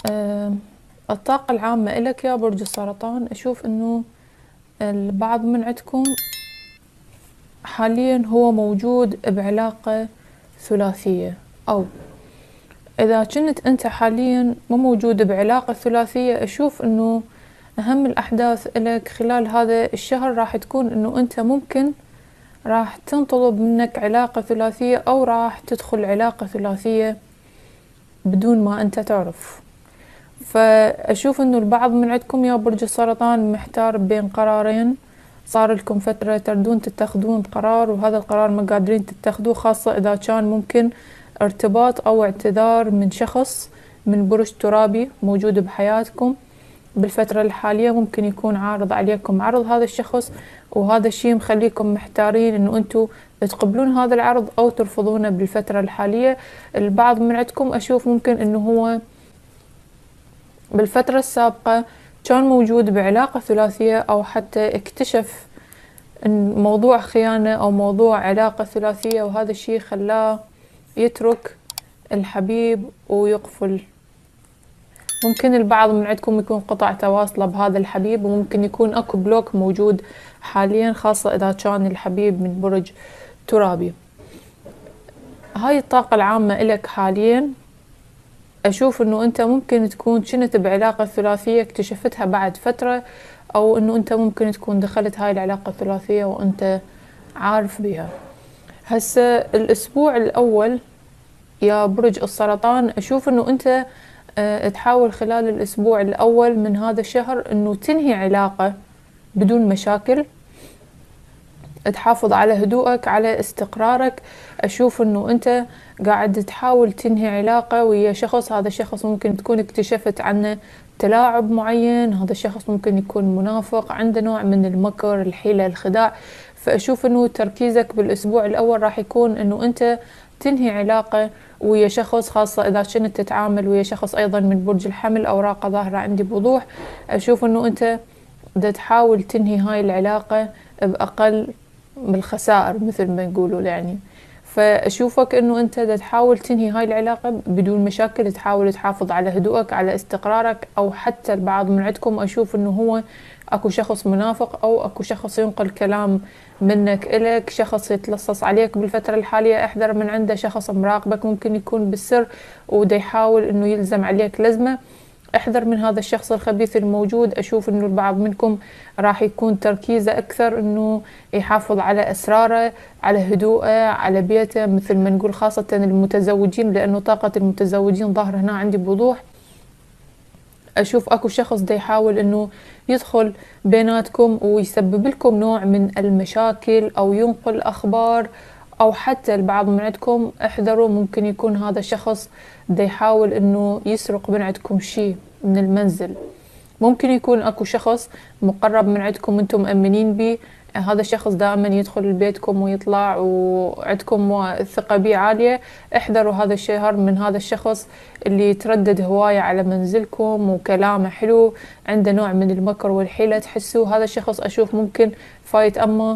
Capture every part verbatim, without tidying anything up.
آه، الطاقة العامة إلك يا برج السرطان، أشوف إنه البعض من عندكم حاليا هو موجود بعلاقة ثلاثية، أو إذا كنت أنت حاليا مو موجود بعلاقة ثلاثية، أشوف إنه أهم الأحداث إلك خلال هذا الشهر راح تكون إنه أنت ممكن راح تنطلب منك علاقة ثلاثية، أو راح تدخل علاقة ثلاثية بدون ما أنت تعرف. فأشوف إنه البعض من عندكم يا برج السرطان محتار بين قرارين، صار لكم فترة تردون تتخذون قرار وهذا القرار ما قادرين تتخذوه، خاصة إذا كان ممكن ارتباط أو اعتذار من شخص من برج ترابي موجود بحياتكم بالفترة الحالية. ممكن يكون عارض عليكم عرض هذا الشخص، وهذا الشيء مخليكم محتارين إنه أنتوا تقبلون هذا العرض أو ترفضونه بالفترة الحالية. البعض من عندكم أشوف ممكن إنه هو بالفترة السابقة كان موجود بعلاقة ثلاثية، أو حتى اكتشف إن موضوع خيانة أو موضوع علاقة ثلاثية، وهذا الشيء خلاه يترك الحبيب ويقفل. ممكن البعض من عندكم يكون قطع تواصله بهذا الحبيب، وممكن يكون أكو بلوك موجود حاليا، خاصة إذا كان الحبيب من برج ترابي. هاي الطاقة العامة إلك حاليا. أشوف إنه أنت ممكن تكون كنت بعلاقة ثلاثية اكتشفتها بعد فترة، أو إنه أنت ممكن تكون دخلت هاي العلاقة الثلاثية وأنت عارف بها. هسه الأسبوع الأول يا برج السرطان، أشوف إنه أنت أه تحاول خلال الأسبوع الأول من هذا الشهر إنه تنهي علاقة بدون مشاكل، تحافظ على هدوءك على استقرارك. أشوف إنه أنت قاعد تحاول تنهي علاقة ويا شخص، هذا الشخص ممكن تكون اكتشفت عنه تلاعب معين، هذا الشخص ممكن يكون منافق، عنده نوع من المكر الحيلة الخداع. فأشوف إنه تركيزك بالأسبوع الأول راح يكون إنه أنت تنهي علاقة ويا شخص، خاصة إذا كنت تتعامل ويا شخص أيضا من برج الحمل، أوراقه ظاهرة عندي بوضوح. أشوف إنه أنت بدأ تحاول تنهي هاي العلاقة بأقل بالخسائر مثل ما يقولوا يعني. فأشوفك إنه أنت دا تحاول تنهي هاي العلاقة بدون مشاكل، تحاول تحافظ على هدوءك على استقرارك. أو حتى البعض من عندكم أشوف إنه هو أكو شخص منافق، أو أكو شخص ينقل كلام منك إلك، شخص يتلصص عليك بالفترة الحالية، احذر من عنده. شخص مراقبك ممكن يكون بالسر ودا يحاول إنه يلزم عليك لزمة، احذر من هذا الشخص الخبيث الموجود. أشوف إنه البعض منكم راح يكون تركيزه أكثر إنه يحافظ على أسراره، على هدوءه، على بيته مثل ما نقول، خاصة المتزوجين، لأنه طاقة المتزوجين ظاهر هنا عندي بوضوح. أشوف أكو شخص دا يحاول إنه يدخل بيناتكم ويسبب لكم نوع من المشاكل، أو ينقل أخبار، أو حتى البعض من عندكم احذروا ممكن يكون هذا الشخص دا يحاول إنه يسرق من عندكم شيء من المنزل. ممكن يكون أكو شخص مقرب من عندكم أنتم مأمنين به، هذا الشخص دائما يدخل بيتكم ويطلع وعندكم الثقة به عالية. احذروا هذا الشهر من هذا الشخص اللي يتردد هواية على منزلكم وكلامه حلو، عنده نوع من المكر والحيلة. تحسوا هذا الشخص أشوف ممكن فايت أما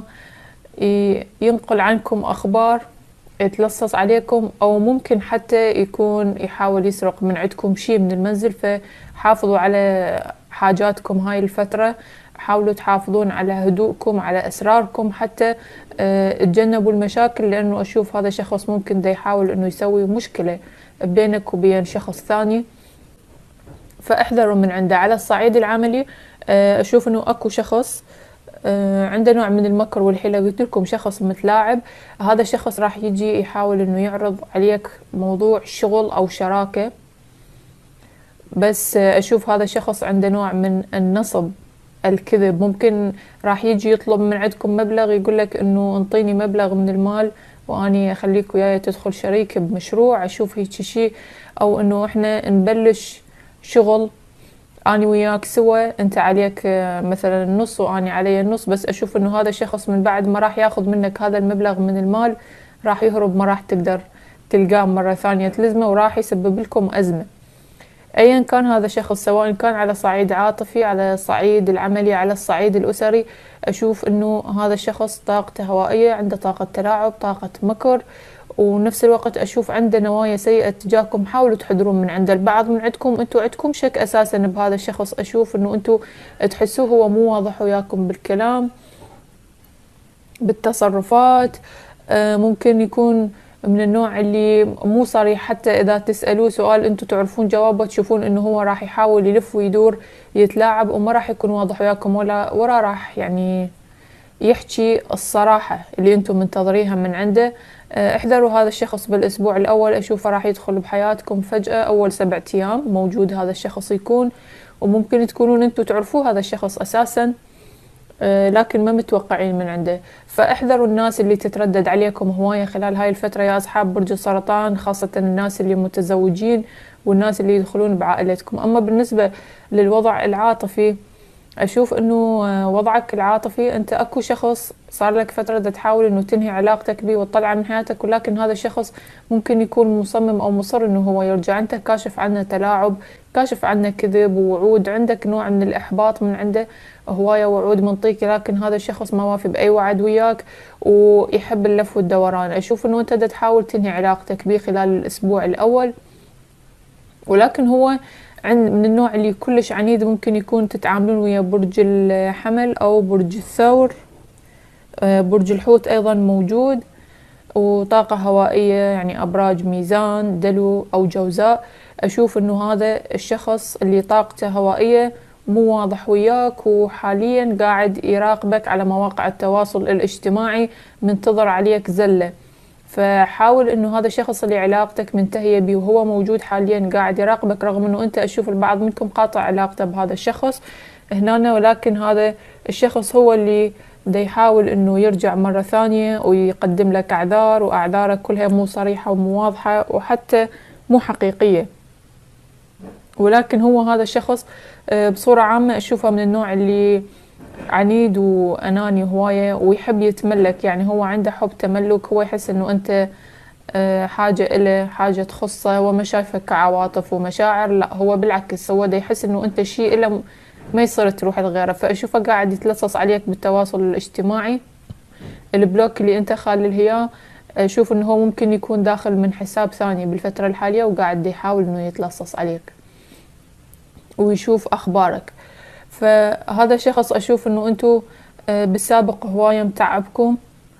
ينقل عنكم أخبار، يتلصص عليكم، أو ممكن حتى يكون يحاول يسرق من عندكم شيء من المنزل. فحافظوا على حاجاتكم هاي الفترة، حاولوا تحافظون على هدوءكم على أسراركم، حتى أه تجنبوا المشاكل، لأنه أشوف هذا شخص ممكن دا يحاول أنه يسوي مشكلة بينك وبين شخص ثاني، فاحذروا من عنده. على الصعيد العملي أه أشوف أنه أكو شخص آه عنده نوع من المكر والحيلة، قلت لكم شخص متلاعب. هذا الشخص راح يجي يحاول انه يعرض عليك موضوع شغل او شراكة، بس آه اشوف هذا الشخص عنده نوع من النصب الكذب. ممكن راح يجي يطلب من عندكم مبلغ، يقول لك انه انطيني مبلغ من المال واني اخليك وياي تدخل شريك بمشروع، اشوف هيك شيء، او انه احنا نبلش شغل أنا وياك سوا، أنت عليك مثلا النص وأنا علي النص. بس أشوف إنه هذا الشخص من بعد ما راح ياخذ منك هذا المبلغ من المال راح يهرب، ما راح تقدر تلقاه مرة ثانية تلزمه، وراح يسبب لكم أزمة. أيا كان هذا الشخص، سواء كان على صعيد عاطفي، على الصعيد العملي، على الصعيد الأسري، أشوف إنه هذا الشخص طاقته هوائية، عنده طاقة تلاعب، طاقة مكر، ونفس الوقت أشوف عنده نوايا سيئة تجاهكم. حاولوا تحذرون من عنده. البعض من عندكم أنتوا عندكم شك أساسا بهذا الشخص، أشوف أنه أنتوا تحسوه هو مو واضح وياكم بالكلام بالتصرفات. ممكن يكون من النوع اللي مو صريح، حتى إذا تسألوه سؤال أنتوا تعرفون جوابه تشوفون أنه هو راح يحاول يلف ويدور يتلاعب وما راح يكون واضح وياكم، ولا ولا راح يعني يحكي الصراحة اللي أنتم منتظريها من عنده. احذروا هذا الشخص بالأسبوع الأول، أشوفه راح يدخل بحياتكم فجأة. أول سبعة أيام موجود هذا الشخص يكون، وممكن تكونون أنتوا تعرفوه هذا الشخص أساساً لكن ما متوقعين من عنده. فاحذروا الناس اللي تتردد عليكم هواية خلال هاي الفترة يا أصحاب برج السرطان، خاصة الناس اللي متزوجين والناس اللي يدخلون بعائلتكم. أما بالنسبة للوضع العاطفي، أشوف أنه وضعك العاطفي أنت أكو شخص صار لك فترة دا تحاول أنه تنهي علاقتك به وتطلعه من حياتك، ولكن هذا الشخص ممكن يكون مصمم أو مصر أنه هو يرجع. أنت كاشف عنه تلاعب، كاشف عنه كذب ووعود، عندك نوع من الإحباط من عنده، هواية وعود منطيكي، لكن هذا الشخص ما وافي بأي وعد وياك ويحب اللف والدوران. أشوف أنه أنت دا تحاول تنهي علاقتك به خلال الأسبوع الأول، ولكن هو عند من النوع اللي كلش عنيد. ممكن يكون تتعاملون ويا برج الحمل أو برج الثور. برج الحوت أيضا موجود، وطاقة هوائية يعني أبراج ميزان دلو أو جوزاء. أشوف أنه هذا الشخص اللي طاقته هوائية مو واضح وياك، وحاليا قاعد يراقبك على مواقع التواصل الاجتماعي، منتظر عليك زلة. فحاول انه هذا الشخص اللي علاقتك منتهية بيه وهو موجود حاليا قاعد يراقبك، رغم انه انت اشوف البعض منكم قاطع علاقته بهذا الشخص هنا، ولكن هذا الشخص هو اللي دا يحاول انه يرجع مرة ثانية ويقدم لك اعذار، واعذارك كلها مو صريحة ومو واضحة وحتى مو حقيقية. ولكن هو هذا الشخص بصورة عامة أشوفه من النوع اللي عنيد وأناني هواية ويحب يتملك، يعني هو عنده حب تملك. هو يحس إنه أنت حاجة إله، حاجة تخصه، وما شايفك كعواطف ومشاعر، لا هو بالعكس هو دا يحس إنه أنت شيء إله ما يصير تروح لغيره. فأشوفه قاعد يتلصص عليك بالتواصل الاجتماعي. البلوك اللي أنت خالل هي أشوف إنه هو ممكن يكون داخل من حساب ثاني بالفترة الحالية، وقاعد يحاول إنه يتلصص عليك ويشوف أخبارك. فهذا الشخص أشوف إنه أنتو بالسابق هواية متعبكم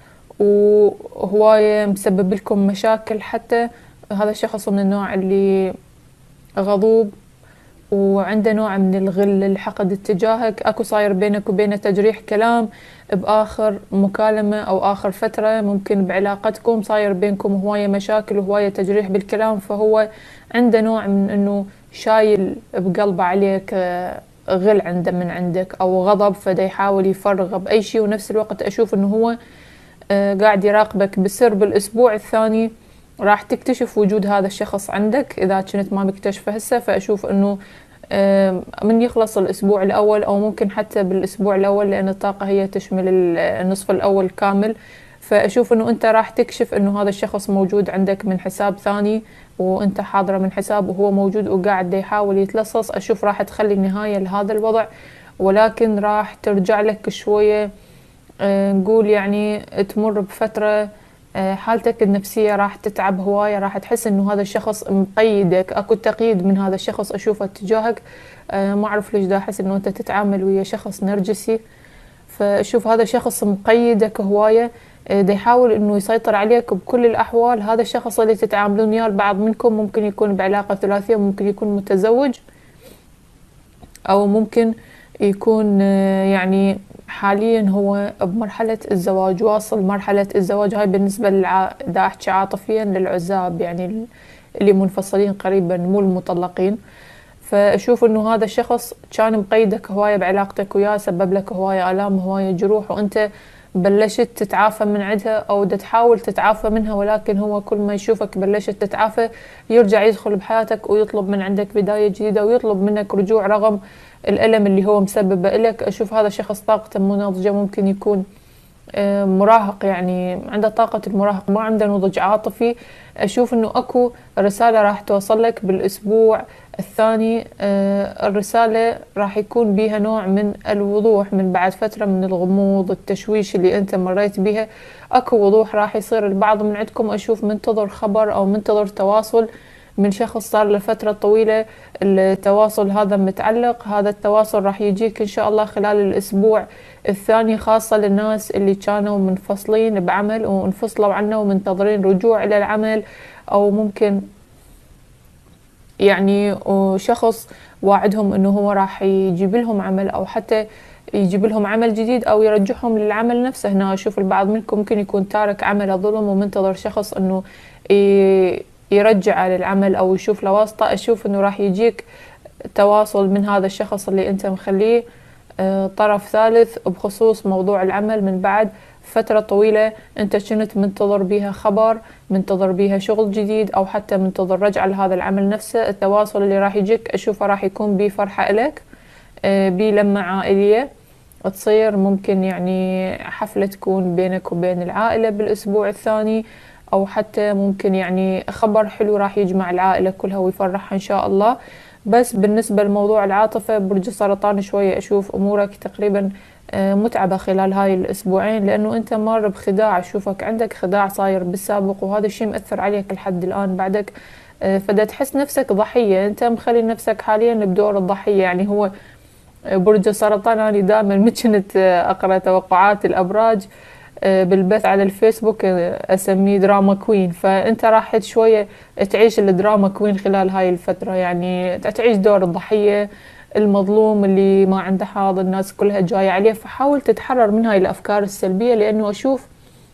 وهواية مسبب لكم مشاكل. حتى هذا الشخص من النوع اللي غضوب وعنده نوع من الغل الحقد اتجاهك. أكو صاير بينك وبينه تجريح كلام بآخر مكالمة أو آخر فترة، ممكن بعلاقتكم صاير بينكم هواية مشاكل وهواية تجريح بالكلام. فهو عنده نوع من إنه شايل بقلبه عليك غل عنده من عندك أو غضب، فدا يحاول يفرغه بأي شيء. ونفس الوقت أشوف إنه هو قاعد يراقبك بسر. بالأسبوع الثاني راح تكتشف وجود هذا الشخص عندك إذا كنت ما مكتشفه هسه. فأشوف إنه من يخلص الأسبوع الأول أو ممكن حتى بالأسبوع الأول، لأن الطاقة هي تشمل النصف الأول كامل، فأشوف إنه أنت راح تكشف إنه هذا الشخص موجود عندك من حساب ثاني وأنت حاضرة من حساب وهو موجود وقاعد يحاول يتلصص. أشوف راح تخلي نهاية لهذا الوضع، ولكن راح ترجع لك شوية نقول يعني تمر بفترة حالتك النفسية راح تتعب هواية، راح تحس إنه هذا الشخص مقيدك، أكو تقييد من هذا الشخص أشوفه تجاهك. ما أعرف ليش دا أحس إنه أنت تتعامل ويا شخص نرجسي. فأشوف هذا الشخص مقيدك هواية، دا يحاول إنه يسيطر عليك بكل الأحوال. هذا الشخص اللي تتعاملون وياه البعض منكم ممكن يكون بعلاقة ثلاثية، ممكن يكون متزوج، أو ممكن يكون يعني حاليا هو بمرحلة الزواج، واصل مرحلة الزواج. هاي بالنسبة للع... دا أحكي عاطفيا للعزاب، يعني اللي منفصلين قريبا مو المطلقين. فأشوف إنه هذا الشخص كان مقيدك هواية بعلاقتك وياه، سبب لك هواية آلام هواية جروح، وأنت بلشت تتعافى من عندها أو دا تحاول تتعافى منها. ولكن هو كل ما يشوفك بلشت تتعافى يرجع يدخل بحياتك ويطلب من عندك بداية جديدة ويطلب منك رجوع رغم الألم اللي هو مسببه لك. أشوف هذا الشخص طاقته مو ناضجة، ممكن يكون مراهق، يعني عنده طاقة المراهق، ما عنده نضج عاطفي. أشوف إنه أكو رسالة راح توصل لك بالأسبوع الثاني الرسالة راح يكون بيها نوع من الوضوح من بعد فترة من الغموض التشويش اللي انت مريت بيها. اكو وضوح راح يصير. البعض من عندكم اشوف منتظر خبر او منتظر تواصل من شخص صار لفترة طويلة التواصل هذا متعلق. هذا التواصل راح يجيك ان شاء الله خلال الاسبوع الثاني، خاصة للناس اللي كانوا منفصلين بعمل وانفصلوا عنه ومنتظرين رجوع الى العمل، او ممكن يعني شخص واعدهم انه هو راح يجيب لهم عمل او حتى يجيب لهم عمل جديد او يرجعهم للعمل نفسه. هنا اشوف البعض منكم ممكن يكون تارك عمله ظلم ومنتظر شخص انه يرجع للعمل او يشوف له واسطة. اشوف انه راح يجيك تواصل من هذا الشخص اللي انت مخليه طرف ثالث بخصوص موضوع العمل من بعد فترة طويلة انت كنت منتظر بيها خبر، منتظر بيها شغل جديد، او حتى منتظر رجعة لهذا العمل نفسه. التواصل اللي راح يجيك اشوفه راح يكون بيه فرحة الك، بيه لمة عائلية تصير، ممكن يعني حفلة تكون بينك وبين العائلة بالاسبوع الثاني، او حتى ممكن يعني خبر حلو راح يجمع العائلة كلها ويفرحها ان شاء الله. بس بالنسبة لموضوع العاطفة برج السرطان شوية اشوف امورك تقريبا متعبة خلال هاي الاسبوعين، لانه انت مار بخداع. اشوفك عندك خداع صاير بالسابق وهذا الشيء مأثر عليك لحد الان بعدك، فدا تحس نفسك ضحية. انت مخلي نفسك حاليا بدور الضحية. يعني هو برج السرطان انا دائما ما كنت اقرا توقعات الابراج بالبث على الفيسبوك اسميه دراما كوين، فانت راح شوية تعيش الدراما كوين خلال هاي الفترة. يعني تعيش دور الضحية المظلوم اللي ما عنده حظ، الناس كلها جاية عليه. فحاول تتحرر من هاي الافكار السلبية، لانه اشوف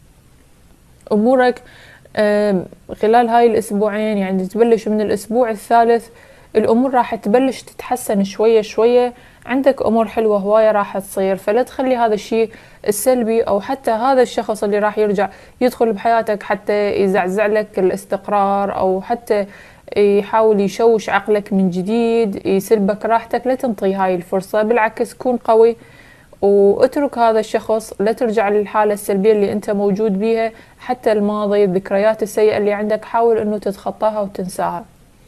امورك خلال هاي الاسبوعين يعني تبلش من الاسبوع الثالث الامور راح تبلش تتحسن شوية شوية. عندك امور حلوة هواية راح تصير، فلا تخلي هذا الشيء السلبي او حتى هذا الشخص اللي راح يرجع يدخل بحياتك حتى يزعزع لك الاستقرار او حتى يحاول يشوش عقلك من جديد، يسلبك راحتك. لا تنطي هاي الفرصة، بالعكس كون قوي واترك هذا الشخص. لا ترجع للحالة السلبية اللي انت موجود بيها، حتى الماضي الذكريات السيئة اللي عندك حاول انه تتخطاها وتنساها.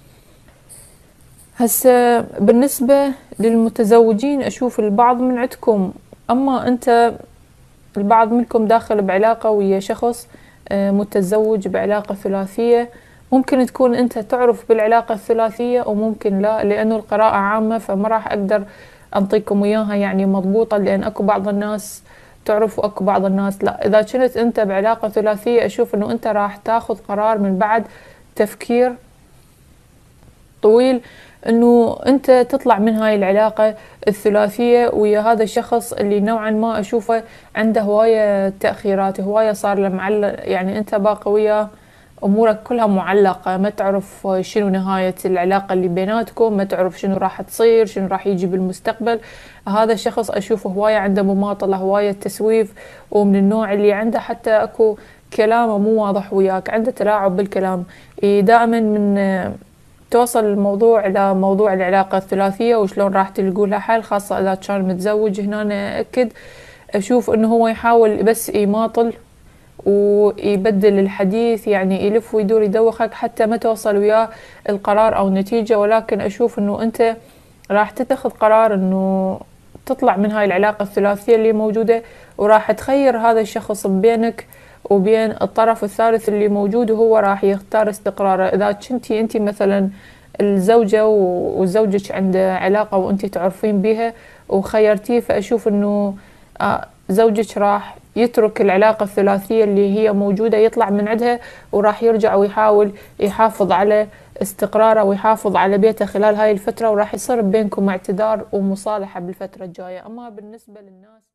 هسه بالنسبة للمتزوجين اشوف البعض من عندكم، اما انت البعض منكم داخل بعلاقة ويا شخص متزوج بعلاقة ثلاثية. ممكن تكون انت تعرف بالعلاقة الثلاثية وممكن لا، لانه القراءة عامة فما راح اقدر انطيكم اياها يعني مضبوطة، لان اكو بعض الناس تعرف واكو بعض الناس لا. اذا كنت انت بعلاقة ثلاثية اشوف انه انت راح تاخذ قرار من بعد تفكير طويل انه انت تطلع من هاي العلاقة الثلاثية ويا هذا الشخص اللي نوعا ما اشوفه عنده هواية تأخيرات، هواية صار له معلق. يعني انت باقي وياه امورك كلها معلقة، ما تعرف شنو نهاية العلاقة اللي بيناتكم، ما تعرف شنو راح تصير، شنو راح يجي بالمستقبل. هذا الشخص اشوفه هواية عنده مماطلة، هواية تسويف، ومن النوع اللي عنده حتى اكو كلامه مو واضح وياك، عنده تلاعب بالكلام. دائما من توصل الموضوع إلى موضوع العلاقة الثلاثية وشلون راح تلقوا لها حل، خاصة إذا كان متزوج. هنا أكد أشوف إنه هو يحاول بس يماطل ويبدل الحديث، يعني يلف ويدور يدوخك حتى ما توصل وياه القرار أو النتيجة. ولكن أشوف إنه أنت راح تتخذ قرار إنه تطلع من هاي العلاقة الثلاثية اللي موجودة، وراح تخير هذا الشخص بينك وبين الطرف الثالث اللي موجود، وهو راح يختار استقراره. إذا كنتي أنت مثلا الزوجة وزوجك عنده علاقة وأنت تعرفين بها وخيرتيه، فأشوف أنه زوجك راح يترك العلاقة الثلاثية اللي هي موجودة، يطلع من عندها وراح يرجع ويحاول يحافظ على استقراره ويحافظ على بيته خلال هاي الفترة، وراح يصير بينكم اعتذار ومصالحة بالفترة الجاية. أما بالنسبة للناس